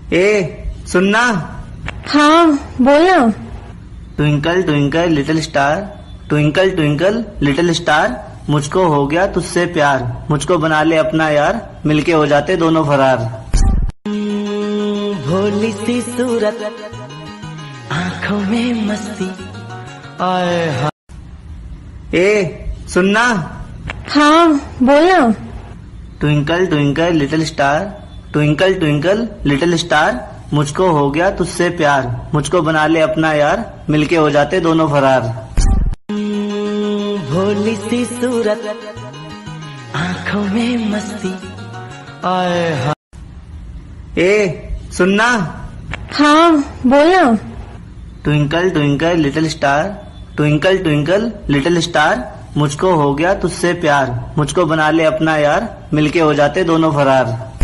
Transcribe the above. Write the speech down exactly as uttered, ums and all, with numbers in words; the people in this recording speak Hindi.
ए सुनना। हाँ बोलना। Twinkle twinkle little star, twinkle twinkle little star, मुझको हो गया तुझसे प्यार, मुझको बना ले अपना यार, मिलके हो जाते दोनों फरार। भोली सी सूरत, आंखों में मस्ती, आए हाँ। ए सुनना। हाँ बोलना। Twinkle twinkle little star, twinkle twinkle little star, मुझको हो गया तुझसे प्यार, मुझको बना ले अपना यार, मिलके हो जाते दोनों फरार। भोली सी सूरत, आंखों में मस्ती, आए हाँ। ए सुनना। हाँ बोलना। Twinkle twinkle little star, twinkle twinkle little star, मुझको हो गया तुझसे प्यार, मुझको बना ले अपना यार, मिलके हो जाते दोनों फरार।